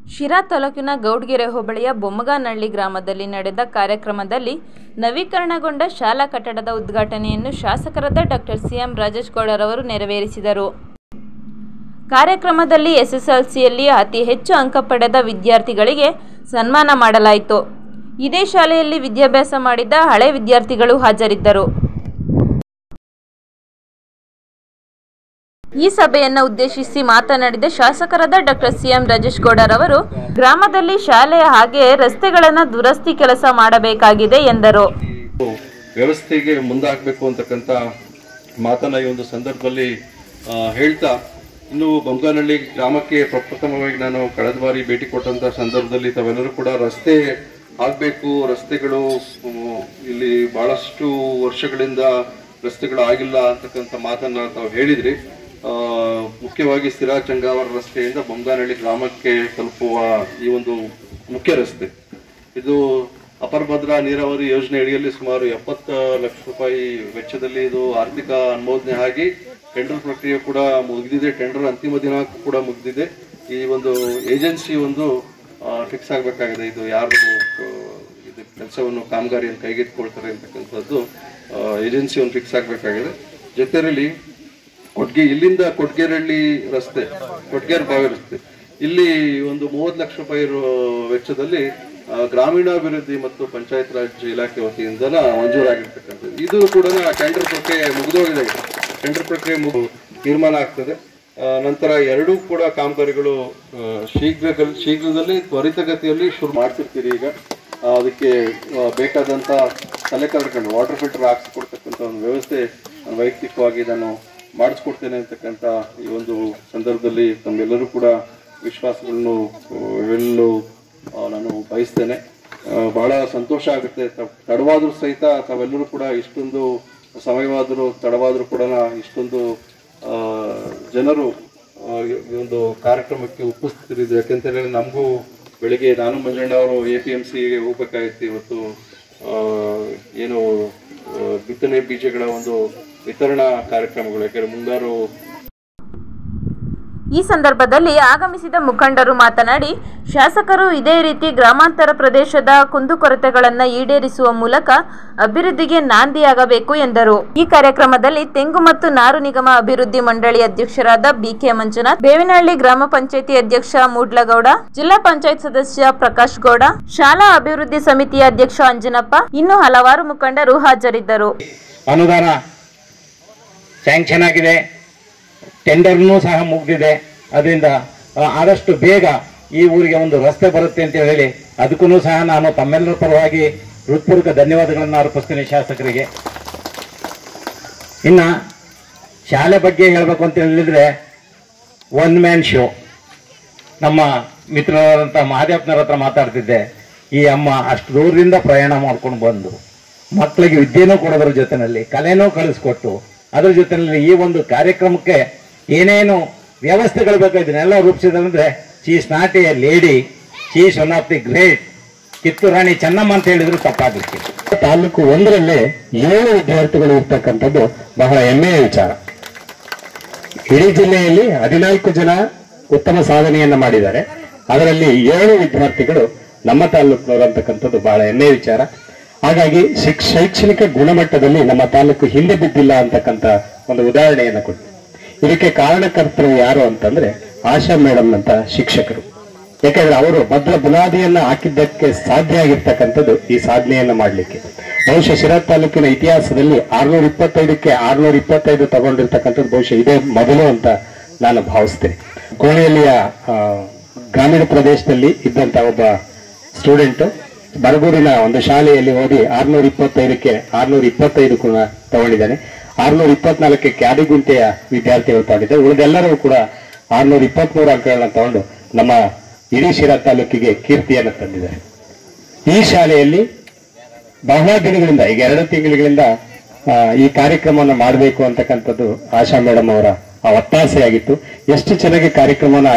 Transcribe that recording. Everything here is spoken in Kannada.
ಶಿರಾ ತಾಲೂಕಿನ ಗೌಡ್ಗೆರೆ ಹೋಬಳಿಯ ಬೊಮ್ಮಗಾನಹಳ್ಳಿ ಗ್ರಾಮದಲ್ಲಿ ನಡೆದ ಕಾರ್ಯಕ್ರಮದಲ್ಲಿ ನವೀಕರಣಗೊಂಡ ಶಾಲಾ ಕಟ್ಟಡದ ಉದ್ಘಾಟನೆಯನ್ನು ಶಾಸಕರಾದ ಡಾಕ್ಟರ್ ಸಿಎಂ ರಾಜೇಶ್ ಗೌಡರವರು ನೆರವೇರಿಸಿದರು. ಕಾರ್ಯಕ್ರಮದಲ್ಲಿ ಎಸ್ಎಸ್ಎಲ್ಸಿಯಲ್ಲಿ ಅತಿ ಹೆಚ್ಚು ಅಂಕ ಪಡೆದ ವಿದ್ಯಾರ್ಥಿಗಳಿಗೆ ಸನ್ಮಾನ ಮಾಡಲಾಯಿತು. ಇದೇ ಶಾಲೆಯಲ್ಲಿ ವಿದ್ಯಾಭ್ಯಾಸ ಮಾಡಿದ ಹಳೆ ವಿದ್ಯಾರ್ಥಿಗಳು ಹಾಜರಿದ್ದರು. ಈ ಸಭೆಯನ್ನು ಉದ್ದೇಶಿಸಿ ಮಾತನಾಡಿದ ಶಾಸಕರಾದ ಡಾಕ್ಟರ್ ಸಿಎಂ ರಾಜೇಶ್ ಗೌಡರವರು ಗ್ರಾಮದಲ್ಲಿ ಶಾಲೆ ಹಾಗೆ ರಸ್ತೆಗಳನ್ನು ದುರಸ್ತಿ ಕೆಲಸ ಮಾಡಬೇಕಾಗಿದೆ ಎಂದರು. ವ್ಯವಸ್ಥೆಗೆ ಮುಂದಾಗಬೇಕು ಅಂತಕ್ಕಂಥ ಮಾತನ್ನ ಈ ಒಂದು ಸಂದರ್ಭದಲ್ಲಿ ಹೇಳ್ತಾ, ಇನ್ನು ಬೊಮ್ಮಗಾನಹಳ್ಳಿ ಗ್ರಾಮಕ್ಕೆ ಪ್ರಪ್ರಥಮವಾಗಿ ನಾನು ಕಳೆದ ಬಾರಿ ಭೇಟಿ ಕೊಟ್ಟಂತ ಸಂದರ್ಭದಲ್ಲಿ ತಾವೆಲ್ಲರೂ ಕೂಡ ರಸ್ತೆ ಆಗಬೇಕು, ರಸ್ತೆಗಳು ಇಲ್ಲಿ ಬಹಳಷ್ಟು ವರ್ಷಗಳಿಂದ ರಸ್ತೆಗಳು ಆಗಿಲ್ಲ ಅಂತಕ್ಕಂಥ ಮಾತನ್ನ ತಾವು ಹೇಳಿದ್ರಿ. ಮುಖ್ಯವಾಗಿ ಸಿರಾಜ್ ಚಂಗಾವರ ರಸ್ತೆಯಿಂದ ಬೊಮ್ಮಗಾನಹಳ್ಳಿ ಗ್ರಾಮಕ್ಕೆ ತಲುಪುವ ಈ ಒಂದು ಮುಖ್ಯ ರಸ್ತೆ, ಇದು ಅಪರ ಭದ್ರಾ ನೀರಾವರಿ ಯೋಜನೆ ಅಡಿಯಲ್ಲಿ ಸುಮಾರು 70 ಲಕ್ಷ ರೂಪಾಯಿ ವೆಚ್ಚದಲ್ಲಿ ಇದು ಆರ್ಥಿಕ ಅನುಮೋದನೆ ಆಗಿ ಟೆಂಡರ್ ಪ್ರಕ್ರಿಯೆ ಕೂಡ ಮುಗಿದಿದೆ. ಟೆಂಡರ್ ಅಂತಿಮ ದಿನಾಂಕ ಕೂಡ ಮುಗಿದಿದೆ. ಈ ಒಂದು ಏಜೆನ್ಸಿ ಒಂದು ಫಿಕ್ಸ್ ಆಗಬೇಕಾಗಿದೆ. ಇದು ಯಾರು ಇದು ಕೆಲಸವನ್ನು ಕಾಮಗಾರಿಯನ್ನು ಕೈಗೆತ್ತಿಕೊಳ್ತಾರೆ ಅಂತಕ್ಕಂಥದ್ದು ಏಜೆನ್ಸಿ ಒಂದು ಫಿಕ್ಸ್ ಆಗಬೇಕಾಗಿದೆ. ಜೊತೆಯಲ್ಲಿ ಇಲ್ಲಿಂದ ಕೊಟ್ಗೆರಹಳ್ಳಿ ರಸ್ತೆ, ಕೊಟ್ಗೆರೆ ಬಾವಿ ರಸ್ತೆ, ಇಲ್ಲಿ ಒಂದು 30 ಲಕ್ಷ ರೂಪಾಯಿ ವೆಚ್ಚದಲ್ಲಿ ಗ್ರಾಮೀಣಾಭಿವೃದ್ಧಿ ಮತ್ತು ಪಂಚಾಯತ್ ರಾಜ್ ಇಲಾಖೆ ವತಿಯಿಂದ ಮಂಜೂರಾಗಿರ್ತಕ್ಕಂಥದ್ದು. ಇದು ಕೂಡ ಟೆಂಡರ್ ಪ್ರಕ್ರಿಯೆ ಮುಗಿದೋಗಿದೆ. ಟೆಂಡರ್ ಪ್ರಕ್ರಿಯೆ ತೀರ್ಮಾನ ಆಗ್ತದೆ. ನಂತರ ಎರಡೂ ಕೂಡ ಕಾಮಗಾರಿಗಳು ಶೀಘ್ರದಲ್ಲಿ ತ್ವರಿತಗತಿಯಲ್ಲಿ ಶುರು ಮಾಡ್ತಿರ್ತೀರಿ. ಈಗ ಅದಕ್ಕೆ ಬೇಕಾದಂತ ಸಲಕರಣೆಗಳು, ವಾಟರ್ ಫಿಲ್ಟರ್ ಹಾಕಿಸ್ಕೊಡ್ತಕ್ಕಂಥ ಒಂದು ವ್ಯವಸ್ಥೆ ವೈಯಕ್ತಿಕವಾಗಿ ನಾನು ಮಾಡಿಸ್ಕೊಡ್ತೇನೆ ಅಂತಕ್ಕಂಥ ಈ ಒಂದು ಸಂದರ್ಭದಲ್ಲಿ ತಮ್ಮೆಲ್ಲರೂ ಕೂಡ ವಿಶ್ವಾಸಗಳನ್ನು ಹೇಳಲು ನಾನು ಬಯಸ್ತೇನೆ. ಬಹಳ ಸಂತೋಷ ಆಗುತ್ತೆ. ತಡವಾದರೂ ಸಹಿತ ತಾವೆಲ್ಲರೂ ಕೂಡ ಇಷ್ಟೊಂದು ಸಮಯವಾದರೂ ತಡವಾದರೂ ಕೂಡ ಇಷ್ಟೊಂದು ಜನರು ಈ ಒಂದು ಕಾರ್ಯಕ್ರಮಕ್ಕೆ ಉಪಸ್ಥಿತರಿದ್ರು. ಯಾಕೆಂತ ಹೇಳಿದ್ರೆ ನಮಗೂ ಬೆಳಿಗ್ಗೆ ನಾನು ಮಂಜಣ್ಣ ಅವರು APMCಗೆ ಹೋಗ್ಬೇಕಾಗಿತ್ತು. ಇವತ್ತು ಏನು ಬಿತ್ತನೆ ಬೀಜಗಳ ಒಂದು ವಿತರಣಾ ಕಾರ್ಯಕ್ರಮಗಳು, ಯಾಕಂದ್ರೆ ಮುಂಗಾರು. ಈ ಸಂದರ್ಭದಲ್ಲಿ ಆಗಮಿಸಿದ ಮುಖಂಡರು ಮಾತನಾಡಿ, ಶಾಸಕರು ಇದೇ ರೀತಿ ಗ್ರಾಮಾಂತರ ಪ್ರದೇಶದ ಕುಂದುಕೊರತೆಗಳನ್ನು ಈಡೇರಿಸುವ ಮೂಲಕ ಅಭಿವೃದ್ಧಿಗೆ ನಾಂದಿಯಾಗಬೇಕು ಎಂದರು. ಈ ಕಾರ್ಯಕ್ರಮದಲ್ಲಿ ತೆಂಗು ಮತ್ತು ನಾರು ನಿಗಮ ಅಭಿವೃದ್ಧಿ ಮಂಡಳಿ ಅಧ್ಯಕ್ಷರಾದ BK ಮಂಜುನಾಥ್, ಬೇವಿನಹಳ್ಳಿ ಗ್ರಾಮ ಪಂಚಾಯಿತಿ ಅಧ್ಯಕ್ಷ ಮೂಡ್ಲಗೌಡ, ಜಿಲ್ಲಾ ಪಂಚಾಯತ್ ಸದಸ್ಯ ಪ್ರಕಾಶ್ ಗೌಡ, ಶಾಲಾ ಅಭಿವೃದ್ಧಿ ಸಮಿತಿಯ ಅಧ್ಯಕ್ಷ ಅಂಜನಪ್ಪ, ಇನ್ನು ಹಲವಾರು ಮುಖಂಡರು ಹಾಜರಿದ್ದರು. ಅನುದಾನ ಸ್ಯಾಂಕ್ಷನ್ ಆಗಿದೆ, ಟೆಂಡರ್ನೂ ಸಹ ಮುಗಿದಿದೆ. ಅದರಿಂದ ಆದಷ್ಟು ಬೇಗ ಈ ಊರಿಗೆ ಒಂದು ರಸ್ತೆ ಬರುತ್ತೆ ಅಂತ ಹೇಳಿ ಅದಕ್ಕೂ ಸಹ ನಾನು ತಮ್ಮೆಲ್ಲರ ಪರವಾಗಿ ಹೃತ್ಪೂರ್ವಕ ಧನ್ಯವಾದಗಳನ್ನು ಅರ್ಪಿಸ್ತೀನಿ ಶಾಸಕರಿಗೆ. ಇನ್ನು ಶಾಲೆ ಬಗ್ಗೆ ಹೇಳಬೇಕು ಅಂತ ಹೇಳಿದ್ರೆ, ಒನ್ ಮ್ಯಾನ್ ಶೋ. ನಮ್ಮ ಮಿತ್ರರಾದಂಥ ಮಹಾದೇವಪ್ಪನವ್ರ ಹತ್ರ ಮಾತಾಡ್ತಿದ್ದೆ. ಈ ಅಮ್ಮ ಅಷ್ಟು ದೂರದಿಂದ ಪ್ರಯಾಣ ಮಾಡ್ಕೊಂಡು ಬಂದು ಮಕ್ಕಳಿಗೆ ವಿದ್ಯೆನೂ ಕೊಡೋದ್ರ ಜೊತೆಯಲ್ಲಿ ಕಲೆನೂ ಕಳಿಸ್ಕೊಟ್ಟು ಅದ್ರ ಜೊತೆಯಲ್ಲಿ ಈ ಒಂದು ಕಾರ್ಯಕ್ರಮಕ್ಕೆ ಏನೇನು ವ್ಯವಸ್ಥೆಗಳು ಬೇಕು ಇದನ್ನೆಲ್ಲ ರೂಪಿಸಿದ್ರೆ, she is not a lady, she is one of the great Kittur Rani Chennamma ಅಂತ ಹೇಳಿದ್ರು ತಪ್ಪಾಗುತ್ತೆ. ತಾಲೂಕು 1ರಲ್ಲೇ 7 ವಿದ್ಯಾರ್ಥಿಗಳು ಇರ್ತಕ್ಕಂಥದ್ದು ಬಹಳ ಹೆಮ್ಮೆಯ ವಿಚಾರ. ಇಡೀ ಜಿಲ್ಲೆಯಲ್ಲಿ 14 ಜನ ಉತ್ತಮ ಸಾಧನೆಯನ್ನ ಮಾಡಿದ್ದಾರೆ. ಅದರಲ್ಲಿ 7 ವಿದ್ಯಾರ್ಥಿಗಳು ನಮ್ಮ ತಾಲೂಕಿನವರು ಅಂತಕ್ಕಂಥದ್ದು ಬಹಳ ಹೆಮ್ಮೆಯ ವಿಚಾರ. ಹಾಗಾಗಿ ಶೈಕ್ಷಣಿಕ ಗುಣಮಟ್ಟದಲ್ಲಿ ನಮ್ಮ ತಾಲೂಕು ಹಿಂದೆ ಬಿದ್ದಿಲ್ಲ ಅಂತಕ್ಕಂಥ ಒಂದು ಉದಾಹರಣೆಯನ್ನು ಕೊಟ್ಟು, ಇದಕ್ಕೆ ಕಾರಣಕರ್ತರು ಯಾರು ಅಂತಂದ್ರೆ ಆಶಾ ಮೇಡಮ್ ಅಂತ ಶಿಕ್ಷಕರು. ಯಾಕಂದ್ರೆ ಅವರು ಭದ್ರ ಬುನಾದಿಯನ್ನ ಹಾಕಿದ್ದಕ್ಕೆ ಸಾಧ್ಯ ಆಗಿರ್ತಕ್ಕಂಥದ್ದು ಈ ಸಾಧನೆಯನ್ನ ಮಾಡಲಿಕ್ಕೆ. ಬಹುಶಃ ಶಿರಾ ತಾಲೂಕಿನ ಇತಿಹಾಸದಲ್ಲಿ 625ಕ್ಕೆ 625 ತಗೊಂಡಿರ್ತಕ್ಕಂಥದ್ದು ಬಹುಶಃ ಇದೇ ಮೊದಲು ಅಂತ ನಾನು ಭಾವಿಸ್ತೇನೆ. ಕೋಣೆಯಲ್ಲಿಯ ಗ್ರಾಮೀಣ ಪ್ರದೇಶದಲ್ಲಿ ಇದ್ದಂತ ಒಬ್ಬ ಸ್ಟೂಡೆಂಟ್ ಬರಗೂರಿನ ಒಂದು ಶಾಲೆಯಲ್ಲಿ ಓದಿ 625ಕ್ಕೆ 625 ಕೂಡ ತಗೊಂಡಿದ್ದಾನೆ. 624ಕ್ಕೆ ಕ್ಯಾಡಿಗುಂಟೆಯ ವಿದ್ಯಾರ್ಥಿಗಳು ತಗೊಂಡಿದ್ದಾರೆ. ಉಳಿದೆಲ್ಲರೂ ಕೂಡ 623 ಅಂಕಗಳನ್ನ ತಗೊಂಡು ನಮ್ಮ ಇಡೀ ಶಿರಾ ತಾಲೂಕಿಗೆ ಕೀರ್ತಿಯನ್ನು ತಂದಿದ್ದಾರೆ. ಈ ಶಾಲೆಯಲ್ಲಿ ಬಹಳ ದಿನಗಳಿಂದ, ಈಗ 2 ತಿಂಗಳಿಂದ ಈ ಕಾರ್ಯಕ್ರಮವನ್ನು ಮಾಡಬೇಕು ಅಂತಕ್ಕಂಥದ್ದು ಆಶಾ ಮೇಡಮ್ ಅವರ ಒತ್ತಾಸೆಯಾಗಿತ್ತು. ಎಷ್ಟು ಚೆನ್ನಾಗಿ ಕಾರ್ಯಕ್ರಮವನ್ನು